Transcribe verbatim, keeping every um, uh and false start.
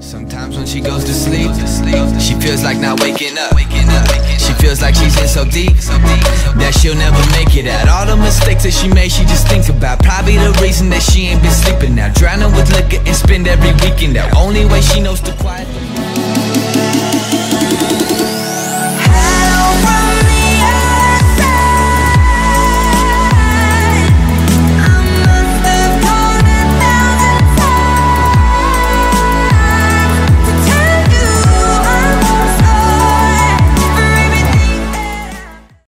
Sometimes when she goes to sleep, she feels like not waking up. She feels like she's in so deep that she'll never make it out. All the mistakes that she made, she just thinks about. Probably the reason that she ain't been sleeping now. Drowning with liquor and spend every weekend out. Only way she knows to quiet the